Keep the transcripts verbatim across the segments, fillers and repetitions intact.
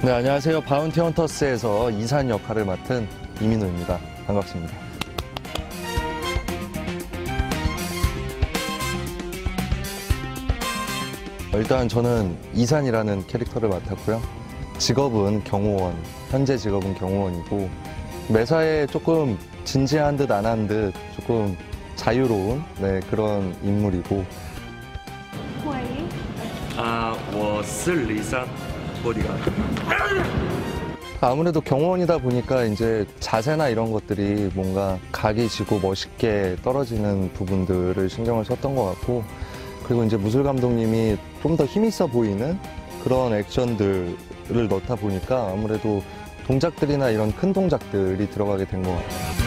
네, 안녕하세요. 바운티 헌터스에서 이산 역할을 맡은 이민호입니다. 반갑습니다. 일단 저는 이산이라는 캐릭터를 맡았고요. 직업은 경호원, 현재 직업은 경호원이고 매사에 조금 진지한 듯 안 한 듯 조금 자유로운 네, 그런 인물이고. 护卫员。 啊，我是李三bodyguard。 아무래도 경호원이다 보니까 이제 자세나 이런 것들이 뭔가 각이 지고 멋있게 떨어지는 부분들을 신경을 썼던 것 같고, 그리고 이제 무술 감독님이 좀 더 힘있어 보이는 그런 액션들을 넣다 보니까 아무래도 동작들이나 이런 큰 동작들이 들어가게 된 것 같아요.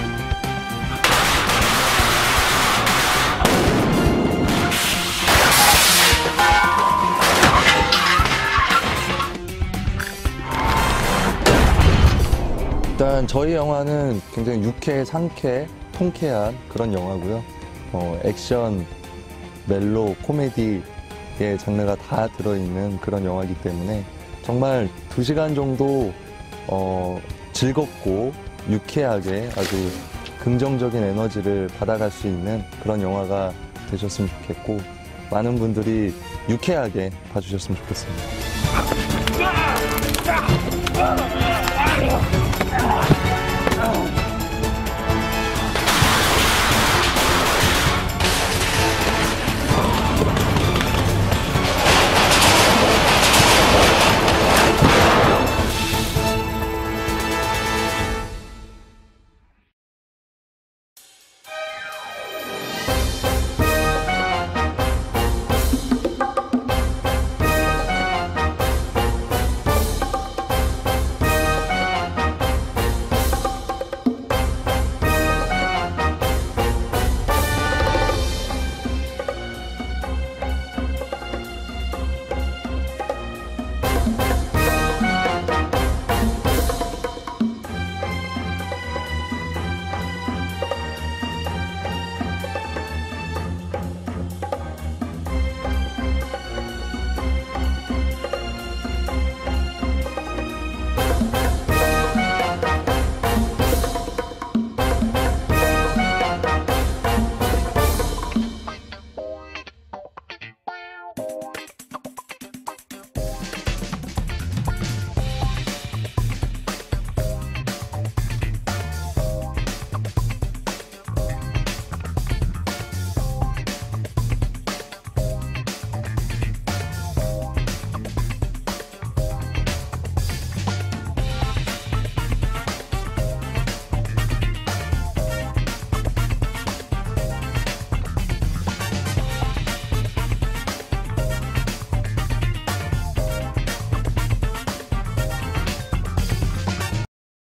일단 저희 영화는 굉장히 유쾌, 상쾌, 통쾌한 그런 영화고요. 어, 액션, 멜로, 코미디의 장르가 다 들어있는 그런 영화이기 때문에 정말 두 시간 정도 어, 즐겁고 유쾌하게 아주 긍정적인 에너지를 받아갈 수 있는 그런 영화가 되셨으면 좋겠고, 많은 분들이 유쾌하게 봐주셨으면 좋겠습니다.